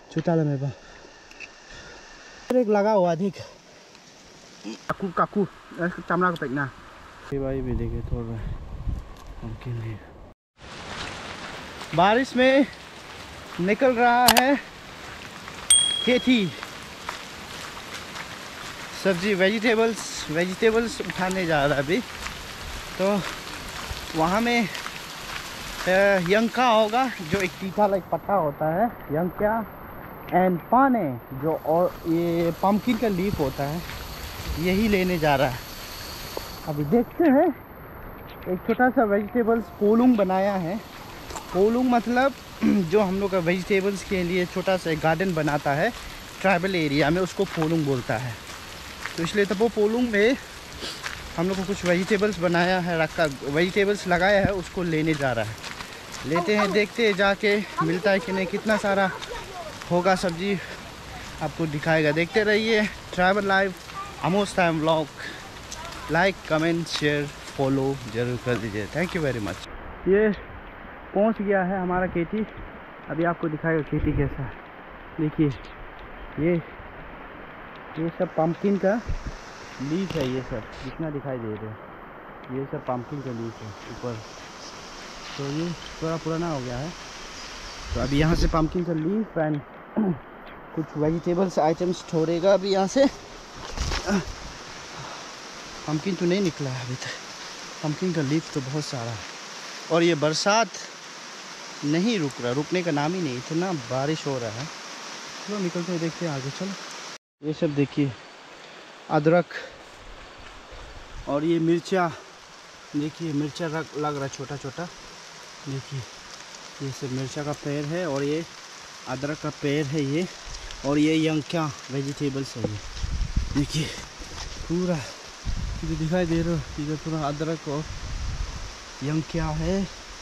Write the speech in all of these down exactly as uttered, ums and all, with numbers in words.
चुटाला मेवा एक लगा हुआ अधिक काकू काकू चमड़ा को फेंकना। ये भाई भी देखे तोड़ रहा है पंपकिन लीफ। बारिश में निकल रहा है खेती सब्जी वेजिटेबल्स वेजिटेबल्स उठाने जा रहा है अभी। तो वहाँ में यंका होगा जो एक तीखा लाइक पत्ता होता है यंका एंड पाने जो और ये पम्पकिन का लीफ होता है यही लेने जा रहा है। अभी देखते हैं। एक छोटा सा वेजिटेबल्स पोलुंग बनाया है। पोलुंग मतलब जो हम लोग का वेजिटेबल्स के लिए छोटा सा गार्डन बनाता है ट्राइबल एरिया में उसको पोलुंग बोलता है। तो इसलिए तब वो पोलुंग में हम लोग को कुछ वेजिटेबल्स बनाया है रखा वेजिटेबल्स लगाया है उसको लेने जा रहा है। लेते हैं देखते हैं जाके मिलता है कि नहीं कितना सारा होगा सब्जी आपको दिखाएगा। देखते रहिए tribal life Amos time vlog. Like comment share follow जरूर कर दीजिए। Thank you very much. ये पहुंच गया है हमारा खेती। अभी आपको दिखाएगा खेती कैसा है। देखिए ये ये सब पम्पकिन का लीफ है। ये सब जितना दिखाई दे रहा है ये सब पम्पकिन का लीफ है ऊपर। तो ये थोड़ा पुराना हो गया है। तो अभी यहाँ से पम्पकिन का लीफ एंड कुछ वेजिटेबल्स आइटम्स छोड़ेगा अभी यहाँ से। पम्पकिन तो नहीं निकला है अभी तक। पम्पकिन का लीफ तो बहुत सारा है और ये बरसात नहीं रुक रहा रुकने का नाम ही नहीं। इतना बारिश हो रहा है। चलो निकलते हैं देखते हैं आगे। चलो ये सब देखिए अदरक और ये मिर्चा देखिए मिर्चा लग रहा है छोटा छोटा। देखिए ये सब मिर्चा का पेड़ है और ये अदरक का पेड़ है ये और ये यंका वेजिटेबल्स है ये। देखिए पूरा इधर दिखाई दे रहा है। इधर पूरा अदरक और यंका है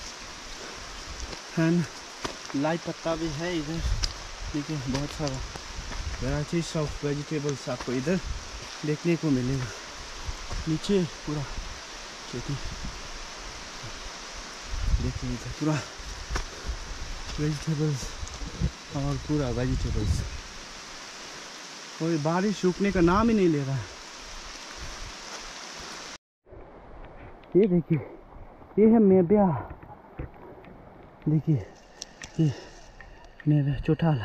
एंड लाई पत्ता भी है इधर। देखिए बहुत सारा वैराइटीज ऑफ वेजिटेबल्स आपको इधर देखने को मिलेगा। नीचे पूरा खेती देखिए इधर पूरा वेजिटेबल्स और पूरा वेजिटेबल्स और बारिश रुकने का नाम ही नहीं ले रहा है। ये देखिए ये है मेबा। देखिए ये मेबा चोटाला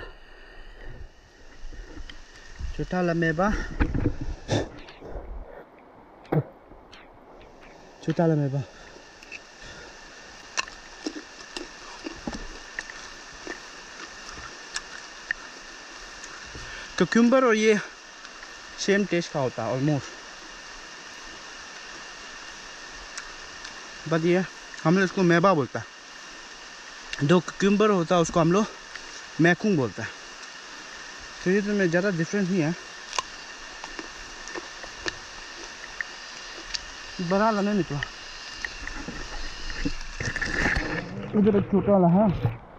चोटाला मेबा चोटाला मेबा। क्यूकम्बर और ये सेम टेस्ट का होता है ऑलमोस्ट। बट ये हम लोग इसको मेबा बोलता है। जो क्यूकम्बर होता है उसको हम लोग मैकुंग बोलता है। तो ये तो में ज़्यादा डिफरेंस नहीं है। बड़ा लने निकला इधर एक छोटा वाला है।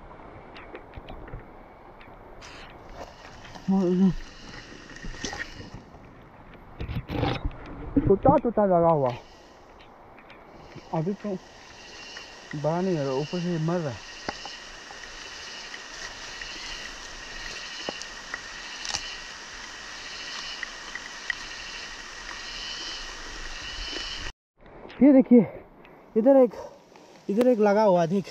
छोटा छोटा लगा हुआ अभी तो बड़ा नहीं है ऊपर से मर रहा है। ये देखिए इधर एक इधर एक लगा हुआ अधिक।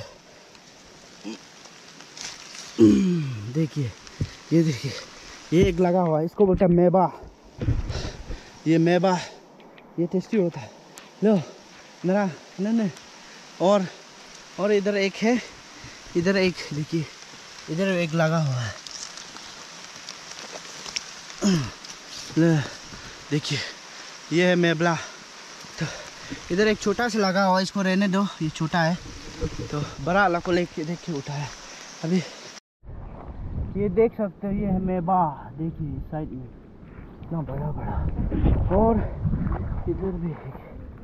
देखिए ये देखिए ये एक लगा हुआ है। इसको बोलता है मेबा। ये मेबा ये टेस्टी होता है। लो मेरा नहीं और और इधर एक है। इधर एक देखिए इधर एक लगा हुआ है। ले देखिए ये है मेबला। तो इधर एक छोटा सा लगा हुआ है। इसको रहने दो ये छोटा है। तो बड़ा वाला को लेके देख के उठाया अभी। ये देख सकते हो ये है मेबा। देखिए साइड में इतना बड़ा बड़ा और इधर भी है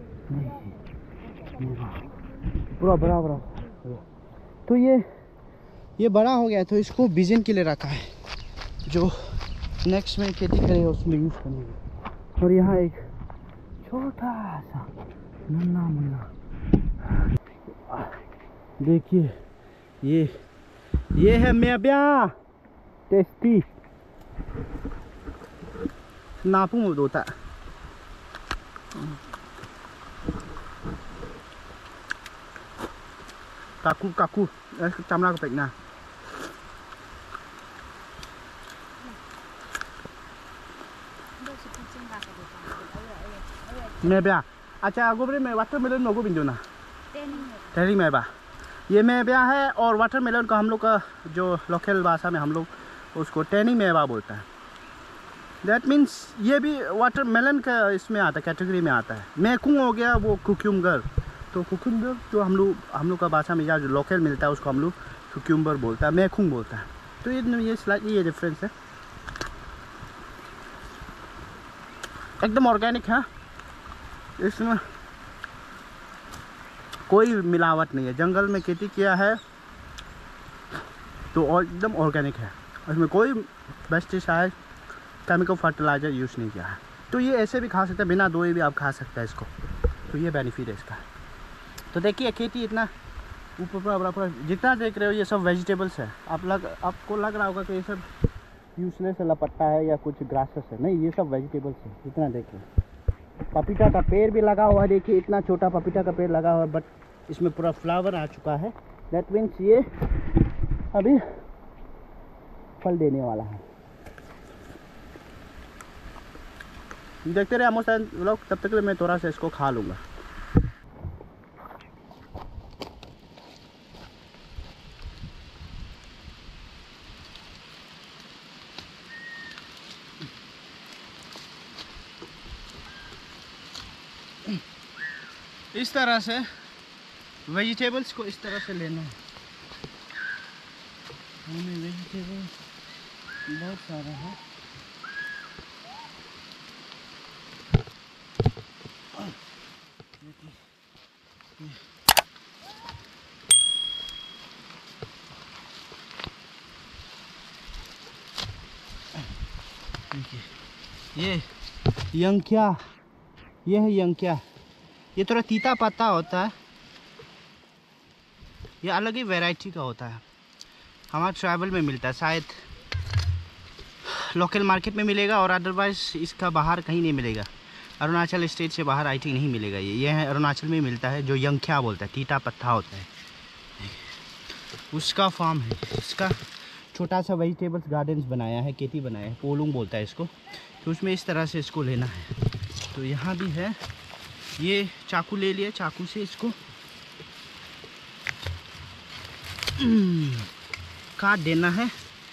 मेबा पूरा बड़ा बड़ा। तो ये ये बड़ा हो गया तो इसको बीजन के लिए रखा है जो नेक्स्ट में खेती करेगा उसमें यूज़ करेंगे। और यहाँ एक छोटा सा नन्ना मुन्ना देखिए ये ये है मेबा। tasty. Napu mo dota. Kaku kaku. Eh camla ko pek na. मैं ब्या अच्छा गोबरे में वाटरमेलन मोगो बिंदु ना टेरी में बा ये मैं ब्या है और वाटरमेलन का हम लोग का जो लोकल भाषा में हम लोग उसको टेनी मेवा बोलता है। दैट मीन्स ये भी वाटरमेलन का इसमें आता है, कैटेगरी में आता है। मैकुंग हो गया वो कुक्यूम्बर, तो कुक्यूम्बर जो हम लोग हम लोग का भाषा में या जो लोकल मिलता है उसको हम लोग कुक्यूम्बर बोलता है, मैकुंग बोलता है। तो ये ये स्लाइटली ये डिफरेंस है। एकदम ऑर्गेनिक है, इसमें कोई मिलावट नहीं है। जंगल में खेती किया है तो एकदम ऑर्गेनिक है, इसमें कोई पेस्टिसाइड केमिकल फर्टिलाइजर यूज़ नहीं किया है। तो ये ऐसे भी खा सकते हैं, बिना धोए भी आप खा सकते हैं इसको। तो ये बेनिफिट है इसका। तो देखिए खेती इतना ऊपर पूरा पूरा जितना देख रहे हो ये सब वेजिटेबल्स है। आप लग आपको लग रहा होगा कि ये सब यूजलेस लपट्टा है या कुछ ग्रासेस है, नहीं, ये सब वेजिटेबल्स है। जितना देख रहे हो पपीता का पेड़ भी लगा हुआ है, देखिए इतना छोटा पपीता का पेड़ लगा हुआ है, बट इसमें पूरा फ्लावर आ चुका है। दैट मीन्स ये अभी फल देने वाला है। देखते रहे आमोस लोग, तब तक मैं थोड़ा सा इसको खा लूँगा। इस तरह से वेजिटेबल्स को इस तरह से लेना है। हमें वेजिटेबल बहुत सारा है। ये यंकिया, ये है यंकिया। ये थोड़ा तीता पत्ता होता है, ये अलग ही वैरायटी का होता है। हमारे ट्राइबल में मिलता है, शायद लोकल मार्केट में मिलेगा और अदरवाइज इसका बाहर कहीं नहीं मिलेगा। अरुणाचल स्टेट से बाहर आई थिंक नहीं मिलेगा। ये ये है अरुणाचल में मिलता है, जो यंकिया बोलता है, तीता पत्ता होता है, उसका फार्म है। इसका छोटा सा वेजिटेबल्स गार्डन्स बनाया है, खेती बनाया है, पोलुंग बोलता है इसको। तो उसमें इस तरह से इसको लेना है। तो यहाँ भी है, ये चाकू ले लिया, चाकू से इसको काट देना है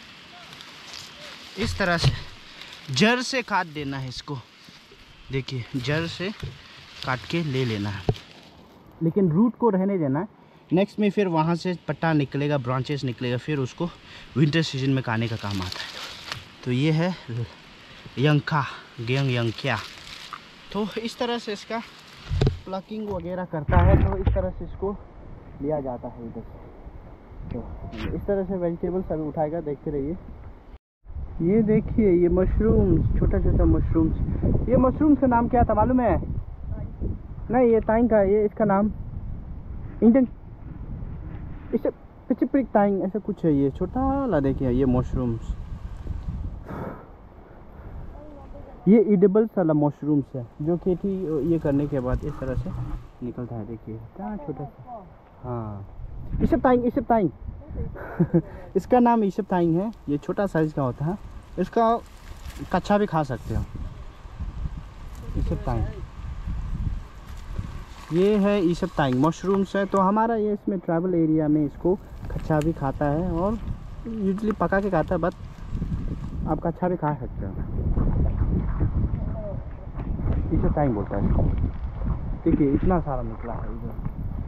इस तरह से, जड़ से काट देना है इसको। देखिए जड़ से काट के ले लेना है, लेकिन रूट को रहने देना है। नेक्स्ट में फिर वहाँ से पत्ता निकलेगा, ब्रांचेस निकलेगा, फिर उसको विंटर सीजन में खाने का काम आता है। तो ये है यंका, गेंग यंकिया। तो इस तरह से इसका प्लकिंग वगैरह करता है। तो इस तरह से इसको लिया जाता है इधर से। तो इस तरह से वेजिटेबल्स अभी उठाएगा, देखते रहिए। ये देखिए ये मशरूम्स, छोटा छोटा मशरूम्स। ये मशरूम्स का नाम क्या था मालूम है? नहीं, ये ताइंग का, ये इसका नाम इंडियन इसे पिचिप्रिक ताइंग ऐसा कुछ है। ये छोटा वाला देखिए, ये मशरूम्स, ये एडिबल्स वाला मशरूम्स है, जो खेती ये करने के बाद इस तरह से निकलता है। देखिए क्या छोटा सा। हाँ, इशब ताइंग, इशब ताइंग इसका नाम इशब ताइंग है। ये छोटा साइज का होता है, इसका कच्चा भी खा सकते हो। इशब ताइंग, ये है इशब ताइंग मशरूम्स है। तो हमारा ये इसमें ट्राइबल एरिया में इसको कच्चा भी खाता है और यूजली पका के खाता है, बट आप कच्चा भी खा सकते हो। इसे टाइम बोलता है इसको। देखिए इतना सारा निकला है इधर।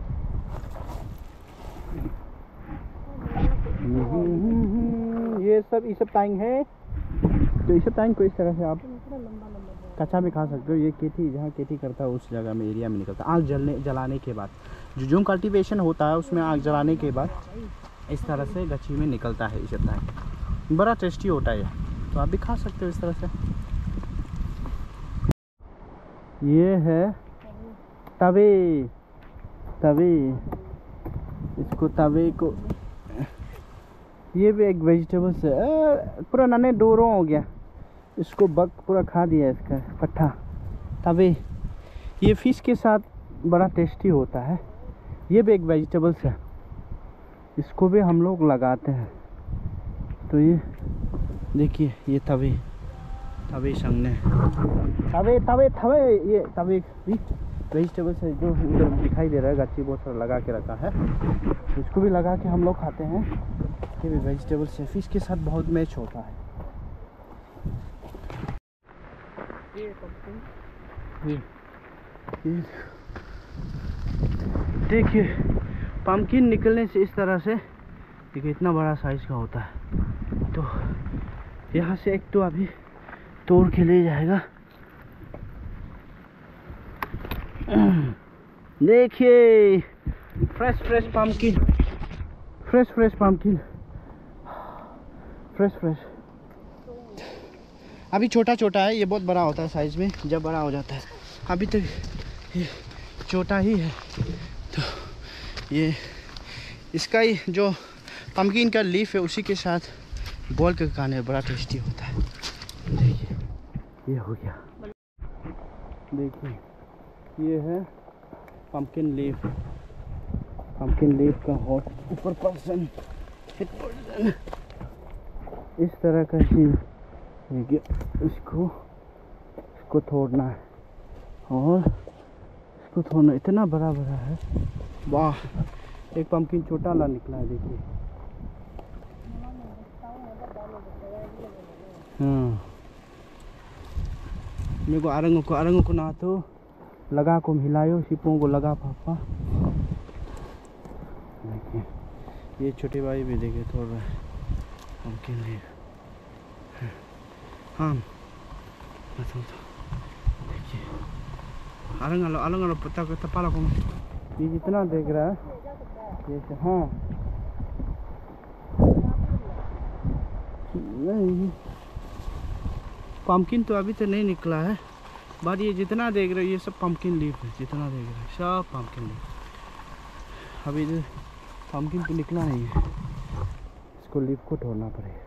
ये सब इसे टाइम है। तो इसे टाइम को इस तरह से आप कच्चा भी खा सकते हो। ये खेती जहाँ खेती करता है उस जगह में, एरिया में निकलता है। आग जलने जलाने के बाद जो जो कल्टीवेशन होता है उसमें आग जलाने के बाद इस तरह से गच्ची में निकलता है इसे टाइम। बड़ा टेस्टी होता है, तो आप भी खा सकते हो इस तरह से। ये है तवे, तवे, इसको तवे को ये भी एक वेजिटेबल्स है, पूरा नन्हे डोरों हो गया, इसको बग पूरा खा दिया इसका पट्ठा। तभी ये फिश के साथ बड़ा टेस्टी होता है। ये भी एक वेजिटेबल्स है, इसको भी हम लोग लगाते हैं। तो ये देखिए, ये तवे तवे संगने तवे तवे तवे ये तवे भी वेजिटेबल्स है जो उधर दिखाई दे रहा है। गच्ची बहुत सारा लगा के रखा है, इसको भी लगा के हम लोग खाते हैं। ये भी वेजिटेबल्स है, फिश के साथ बहुत मैच होता है। ये ये देखिए, पम्पकिन निकलने से इस तरह से देखिए इतना बड़ा साइज का होता है। तो यहाँ से एक तो अभी तोड़ के ले जाएगा। देखिए fresh fresh pumpkin, fresh fresh pumpkin, fresh fresh. अभी छोटा छोटा है, ये बहुत बड़ा होता है साइज में जब बड़ा हो जाता है। अभी तो ये छोटा ही है। तो ये इसका ही जो पम्पकिन का लीफ है उसी के साथ बॉईल कर खाने बड़ा टेस्टी होता है। देखिए ये हो गया। देखिए ये है पम्पकिन लीफ, पम्पकिन लीफ का हॉट ऊपर पर्सन पर्सन इस तरह का ही। देखिए इसको इसको तोड़ना है और इसको तोड़ना, इतना बड़ा बड़ा है। वाह, एक पम्पकिन छोटा ला निकला है। देखिए हाँ, मेरे को आरंगों को आरंगों को ना तो लगा को हिलायो, सिपों को लगा पापा। देखिए ये छोटे भाई भी देखे तोड़ रहा है पम्पकिन लीफ। हाँ देखिए आरंग आलो आरंग आलो पत्ता पत्ता पाला को ये जितना देख रहा है ये से। हाँ नहीं, पम्पकिन तो अभी तो नहीं निकला है, बट ये जितना देख रहे हो ये सब पम्पकिन लीफ है। जितना देख रहे हैं सब पम्पकिन लीफ। अभी इधर पम्पकिन तो निकला नहीं है, इसको लीफ को तोड़ना पड़ेगा।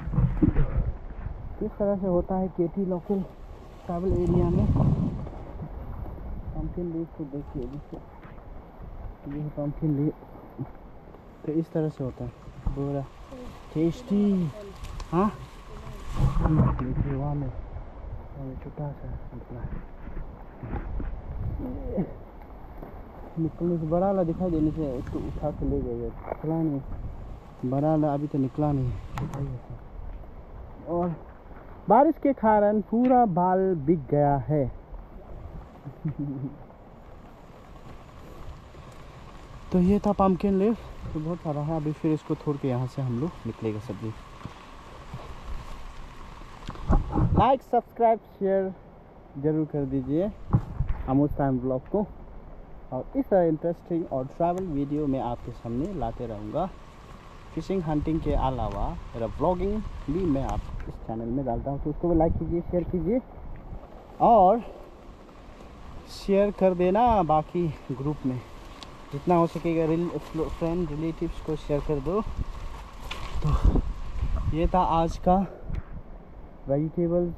इस तरह से होता है केटी लोकल ट्रैवल एरिया में। पम्पकिन लीफ को देखिए, ये है पम्पकिन लीफ। तो इस तरह से होता है पूरा टेस्टी। हाँ देखिए वहाँ में छोटा सा निकला है, निकलने से बड़ा वाला दिखाई देने से उसको उठा के ले गए। चला नहीं, बड़ा वाला अभी तो निकला नहीं है। और बारिश के कारण पूरा बाल बिक गया है। तो ये था पम्पकिन लीफ, तो बहुत सारा है। अभी फिर इसको तोड़ के यहाँ से हम लोग निकलेगा सब्जी। लाइक सब्सक्राइब शेयर जरूर कर दीजिए आमोस टाइम ब्लॉग को, और इस तरह इंटरेस्टिंग और ट्रैवल वीडियो मैं आपके सामने लाते रहूँगा। फिशिंग हंटिंग के अलावा मेरा ब्लॉगिंग भी मैं आप इस चैनल में डालता हूँ, तो उसको भी लाइक कीजिए, शेयर कीजिए और शेयर कर देना बाकी ग्रुप में जितना हो सकेगा। फ्रेंड रिलेटिव्स को शेयर कर दो। तो ये था आज का वेजिटेबल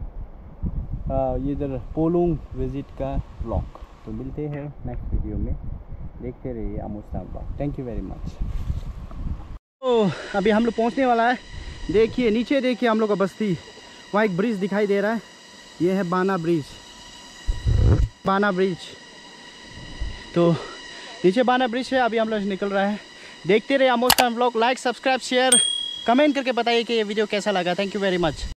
ये इधर पोलुंग विजिट का ब्लॉग। तो मिलते हैं नेक्स्ट वीडियो में, देखते रहिए Amos time blog. Thank you very much. तो अभी हम लोग पहुँचने वाला है। देखिए नीचे देखिए हम लोग का बस्ती, वहाँ एक ब्रिज दिखाई दे रहा है, ये है बाना ब्रिज, बाना ब्रिज। तो नीचे बाना ब्रिज है, अभी हम लोग निकल रहे हैं। देखते रहिए Amos time blog. Like subscribe share comment करके बताइए कि ये वीडियो कैसा लगा। Thank you very much.